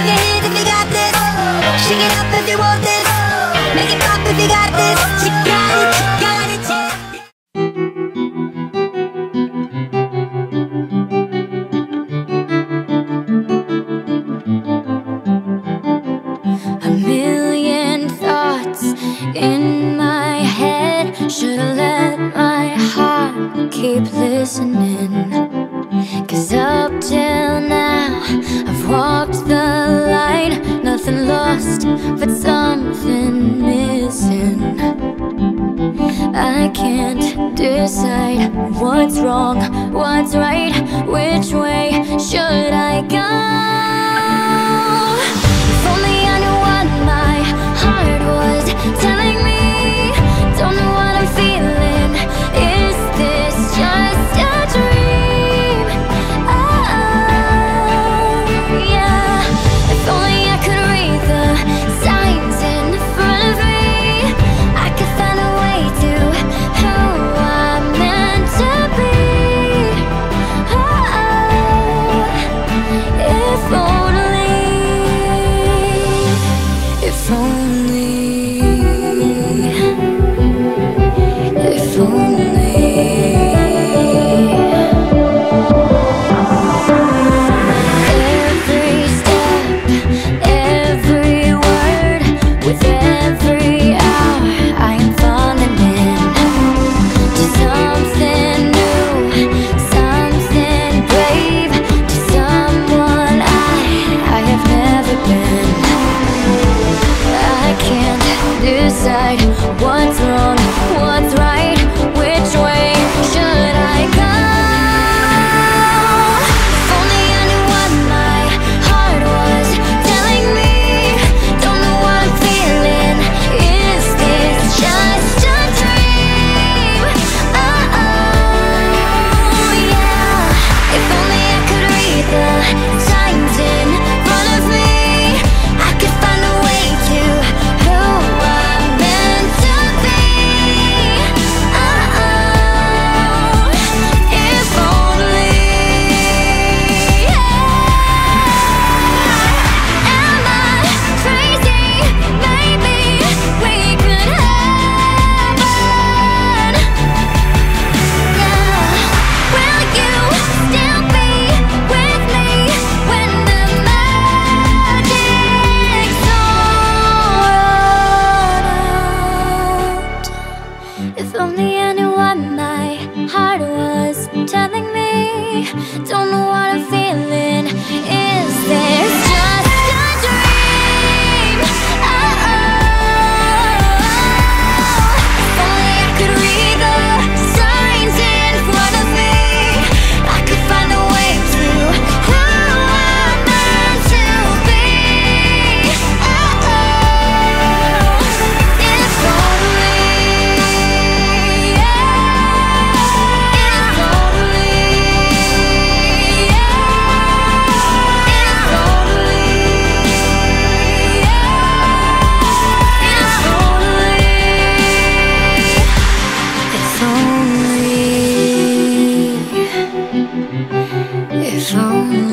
your hands if you got this. Shake it up if you want this. Make it pop if you got this. You got it, you got it, yeah. A million thoughts in my head. Should've let my heart keep listening. 'Cause up till now I've walked the line. Nothing lost, but something missing. I can't decide what's wrong, what's right. Which way should I go? If only I knew what my heart was telling me. Don't know what I'm feeling. Is this just a dream? Oh, yeah. If only I could read the signs in front of me. I could find a way to who I'm meant to be. Oh, if only, if only, if only. Every step, every word, with every hour I am falling into something new, something brave, to someone I have never been. I can't decide what's wrong, what's right. Which way should I go? If only I knew what my heart was telling me. Don't know what I'm feeling. Is this just a dream? Oh, yeah. If only I could read the signs in front of me. I could find a way to who I'm meant to be. Oh, if only, yeah. Am I crazy? Maybe we could happen. Yeah. Will you still be with me when the magic's all run out? If only I knew what my heart was telling me. Don't know what I'm feeling. Is this just a dream? Oh, if only I could read the signs in front of me. I could find a way to who I'm meant to be. Oh, if only, yeah. If only, yeah. If only, yeah. If only, if only.